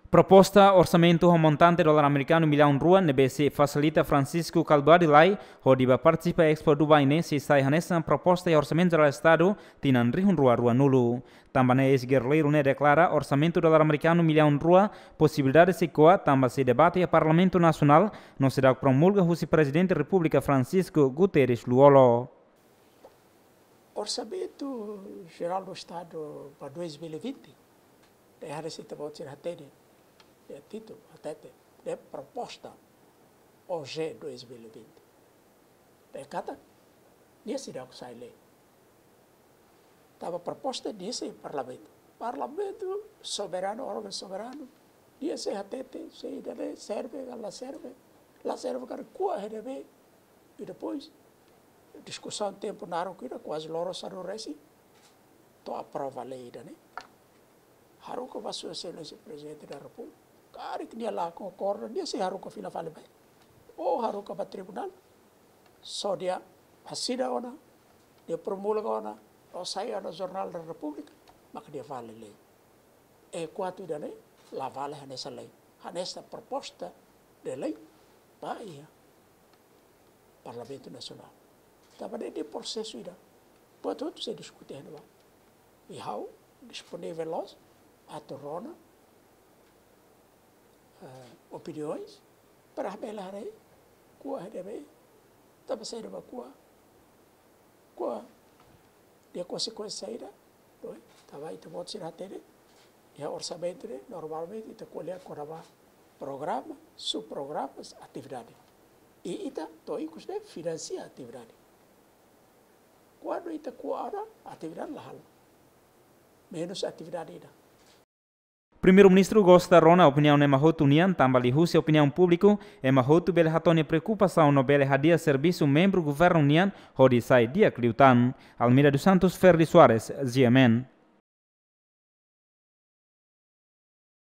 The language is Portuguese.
Proposta orçamento montante dólar americano milhão rua NBC facilita Francisco Calbari Lai, hodiba participa Expo Dubai ne se sai hanessa proposta e orçamento do Estado tinan rihun rua nulo. Também esse guerreiro ne declara orçamento dólar americano milhão rua possibilidade se coa tamba se debate a Parlamento Nacional não será promulga o presidente da República Francisco Guterres Luolo. Orçamento geral do Estado para 2020 é a receita para tirar é título, até é proposta OG 2020. É cada nesse dia que sai lei. Estava proposta nesse parlamento. Parlamento soberano, órgão soberano. Nesse até se serve, lá serve para qual receber e depois discussão tempo na hora que quase loro saro resi. To aprova a lei, né? Haruka vai ser esse presidente da República. Cara que dia lá concorda, dia se Haruka fila fale bem. Ou Haruka para tribunal, só dia assina ona, dia promulga ona, ou sai no jornal da República, mas que dia vale lei. É quatro da lei, lá vale nessa lei, nessa proposta de lei, vai Parlamento Nacional. Estava dentro do processo ainda, pode tudo se discutir lá. E how disponível los a torrona opiniões para belar aí kuah debe tapi saya dapat kuah dia consequência aí doy tava itu buat sih hati ya orçamento normalmente itu colher coraba programa subprogramas atividade e ita toi custa financia atividade quando ita kuah atividade lah menos atividade ida. Primeiro-ministro gosta rona opinião ne mahotu nian tambali husi opinião público e mahotu bele hatone preocupação no bele hadia serviço membro governo nian hodi sai dia cliutan Almeida dos Santos Ferdi Soares, GMN.